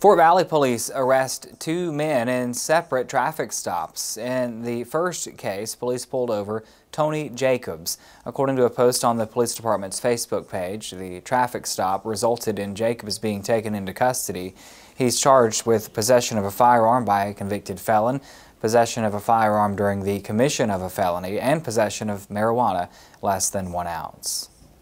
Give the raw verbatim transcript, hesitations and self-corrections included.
Fort Valley police arrest two men in separate traffic stops. In the first case, police pulled over Tony Jacobs. According to a post on the police department's Facebook page, the traffic stop resulted in Jacobs being taken into custody. He's charged with possession of a firearm by a convicted felon, possession of a firearm during the commission of a felony, and possession of marijuana less than one ounce.